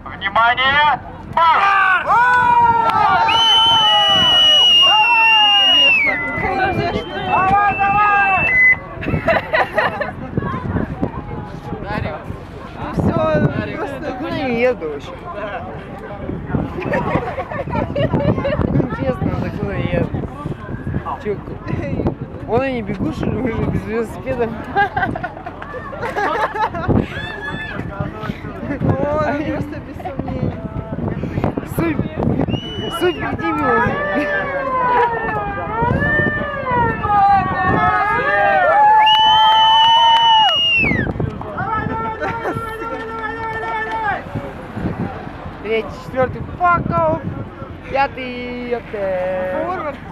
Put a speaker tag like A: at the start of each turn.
A: Внимание! Марш! Давай, давай!
B: Ну все, просто не еду вообще. Честно, так куда еду? Чё, вон они бегут, что ли, мы же без велосипеда.
C: Ой, просто без сомнений.
B: Суть перед ними. Третий, четвертый, факов. Пятый,
C: Форвард.